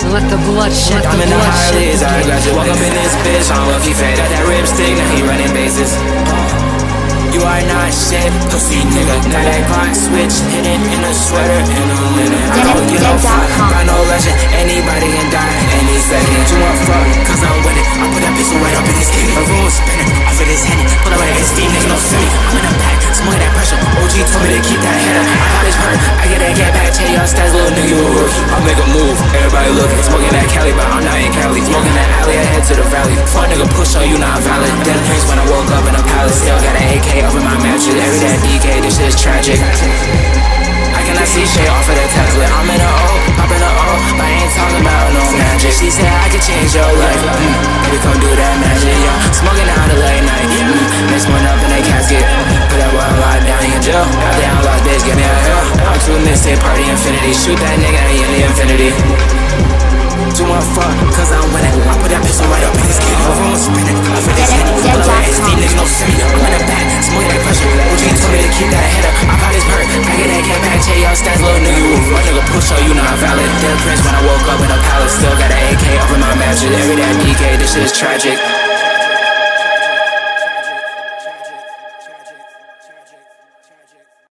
Let the blood shed. I'm in the Harleys, I graduate. Walk up in this bitch, I'm lucky fade. Got that ripstick, now he running bases. You are not shit, pussy nigga. Now that Glock switch, hidden in a sweater, in a linen. I don't get no fuck, got no legend. Anybody can die any second. You want fuck, cause I'm winning. I put that pistol right up in his kidney. The room spinning, off of this Henny. Pull away his feet, nigga, no silly. I'm in the back, smoking that pressure. OG told me to keep that header. I got his hurt, I get that get back. Tell y'all stats, little nigga, you a rookie. I'll make a move, everybody looking. Smoking that Cali, but I'm not in Cali. Smoking that alley, I head to the valley. Fuck nigga, push on you, not valid. Dead prince when I woke up in a palace. Still got an AK over my mattress. Every day DK, this shit is tragic. I cannot see shit off of the Tesla. I'm in a O, popping a O, but I ain't talking about no magic. She said I could change your life. Baby, come do that magic, yeah. Smoking out a late night. Next one up in a casket. Put that boy locked down in jail. Got the outlaw bitch, give me a hell. I'm too MISTIC, party infinity. Shoot that nigga in the infinity. Do my fuck, cause I'm winning. I put that pistol right up in his kidney. The room spinning, off of this Henny. Pull away his feet, nigga, no silly. I'm in the back, smoking that pressure. OG told me to keep that header. I got his hurt, I get that get back. Tell y'all stats, little nigga, you a fuck nigga, push on you, not valid. Dead prince when I woke up in a palace. Still got an AK over my mattress. Every day DK, this shit is tragic.